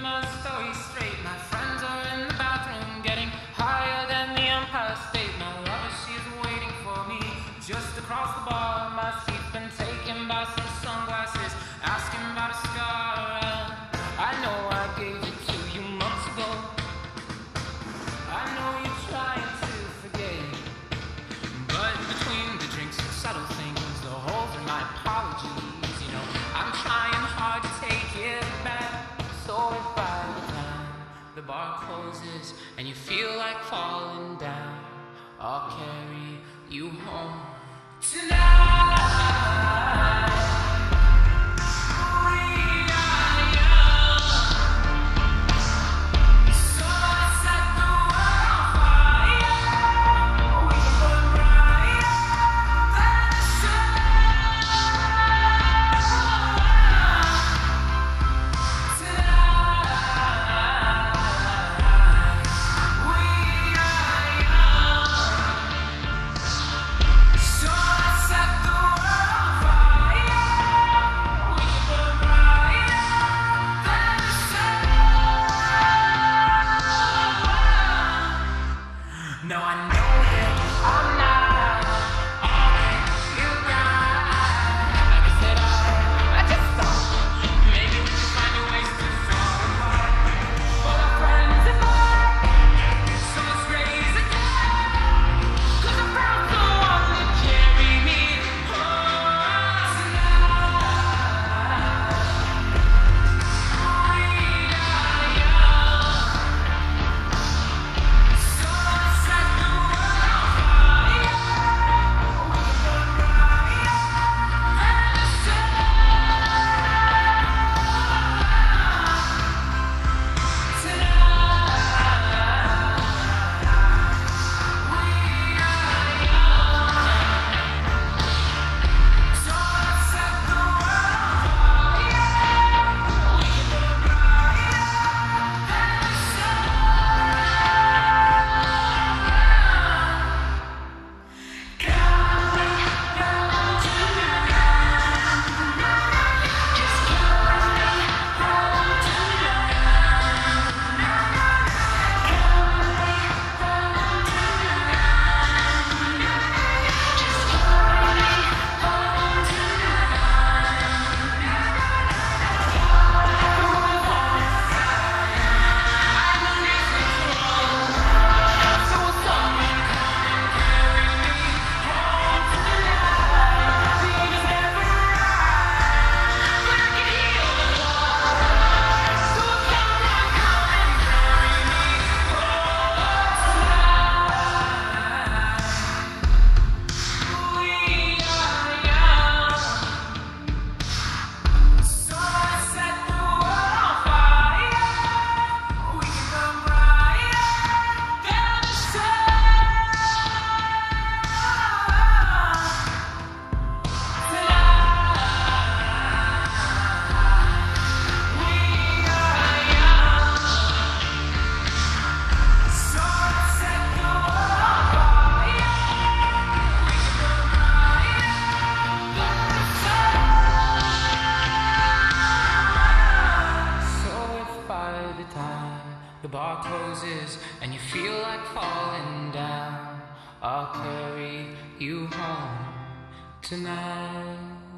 my story straight. My friends are in the bathroom, getting higher than the Empire State. My lover, she's waiting for me just across the bar. My seat's been taken by some sunglasses, asking about a scar. I know I gave it to you months ago. I know you're trying to forget, but between the drinks and subtle things, the holes in my apologies, you know, I'm trying hard to take it back. So if by the time the bar closes and you feel like falling down, I'll carry you home tonight. The bar closes and you feel like falling down, I'll carry you home tonight.